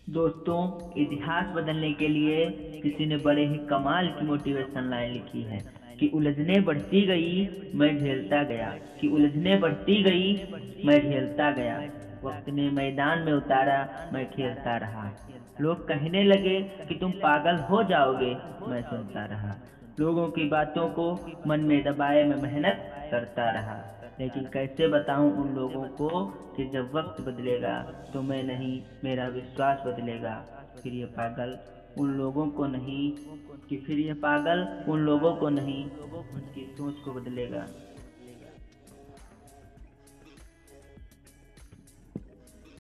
दोस्तों, इतिहास बदलने के लिए किसी ने बड़े ही कमाल की मोटिवेशन लाइन लिखी है कि उलझने बढ़ती गई, मैं झेलता गया। कि उलझने बढ़ती गई, मैं झेलता गया। वक्त ने मैदान में उतारा, मैं खेलता रहा। लोग कहने लगे कि तुम पागल हो जाओगे, मैं सुनता रहा। लोगों की बातों को मन में दबाए मैं मेहनत करता रहा। लेकिन कैसे बताऊं उन लोगों को कि जब वक्त बदलेगा तो मैं नहीं, मेरा विश्वास बदलेगा। फिर ये पागल उन लोगों को नहीं, कि फिर ये पागल उन लोगों को नहीं, उनकी सोच को बदलेगा।